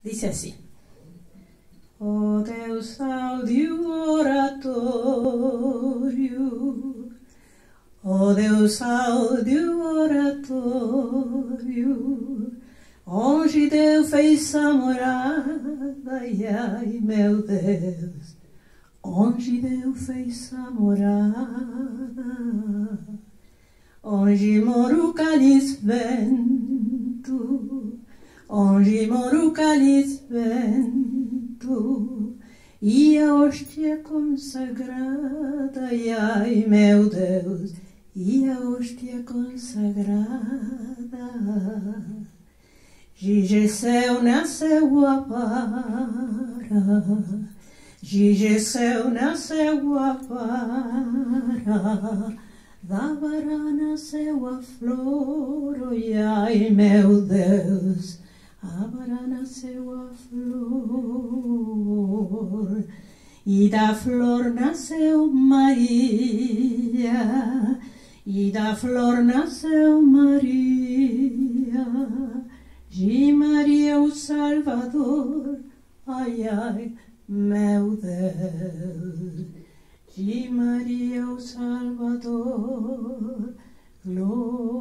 Dice así. Ó Deus audio oratório, ó Deus audio oratório, onde Deus fez a morada, ai, ai, meu Deus, onde Deus fez a morada, onde mora o cálice vento, onde mora o cálice vento, e a hóstia consagrada, ai, ai, meu Deus, e a hóstia consagrada. Gigeceu nasceu a vara, Gigeceu nasceu a vara, da vara nasceu a flor, ai, ai, meu Deus, a vara nasceu a flor, e da flor nasceu Maria, e da flor nasceu Maria, de Maria o Salvador, ai, ai, meu Deus, de Maria o Salvador, glória.